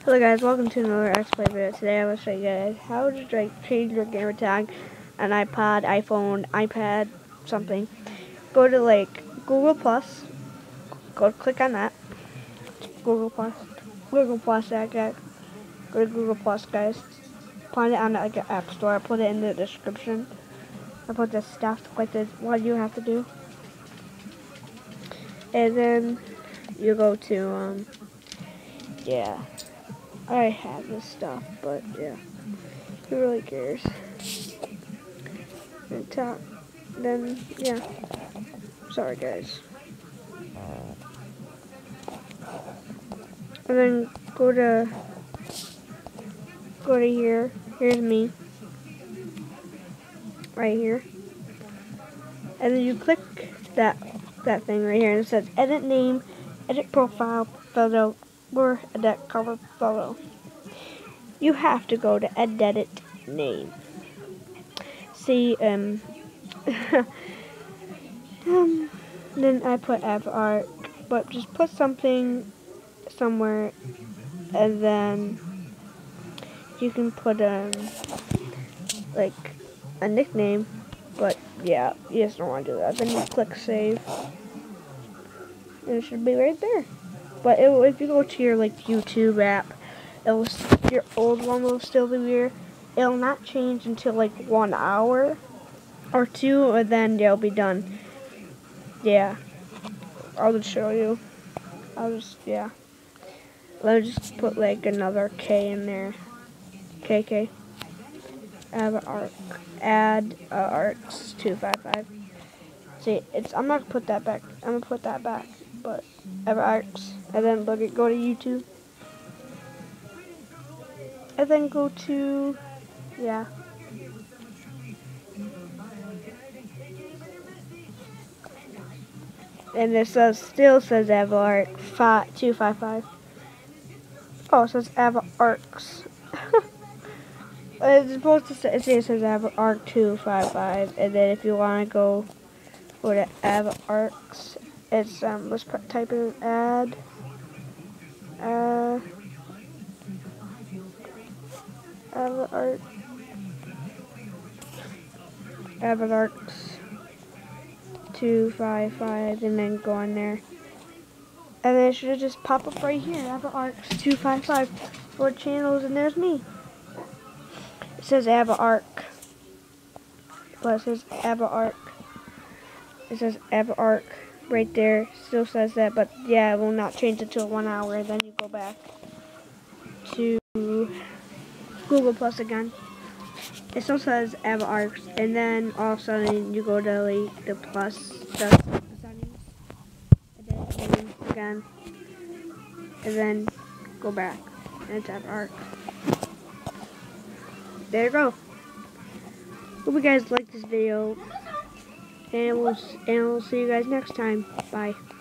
Hello guys, welcome to another X Play video. Today I will show you guys how to change your gamer tag on iPod, iPhone, iPad, something. Go to Google Plus. Click on that. Google Plus. Google Plus, Go to Google Plus, guys. Find it on the App Store. I put it in the description. I put the stuff like this. What you have to do, and then you go to yeah. I have this stuff, but yeah, who really cares? And then yeah, sorry guys. And then go to here. Here's me, right here. And then you click that thing right here, and it says edit name, edit profile photo, or edit cover photo. You have to go to edit name. See, then I put AvaArc, but just put something somewhere, and then you can put like a nickname, but yeah, you just don't want to do that. Then you click save, and it should be right there. But if you go to your YouTube app, your old one will still be here. It'll not change until 1 hour or 2, and then it'll be done. Yeah, I'll just show you. Yeah. Let me just put another K in there. KK. Add arcs 255. See, I'm not gonna put that back. I'm gonna put that back. But arcs, and then go to YouTube, and then go to yeah. And it still says AvaArc 255. Oh, it says AvaArcs. It's supposed to say, it says AvaArc 255, and then if you want to go to AvaArcs, it's let's type in add AvaArcs 255, and then go on there, and then it should just pop up right here, AvaArcs 255 for channels, and there's me. It says AvaArc, but it says AvaArc. It says AvaArc right there. Still says that, but yeah, it will not change until 1 hour. Then you go back to Google Plus again. It still says AvaArc, and then all of a sudden you go to the plus the settings, and then again, and then go back, and it's AvaArc. There you go. Hope you guys liked this video, and we'll see you guys next time. Bye.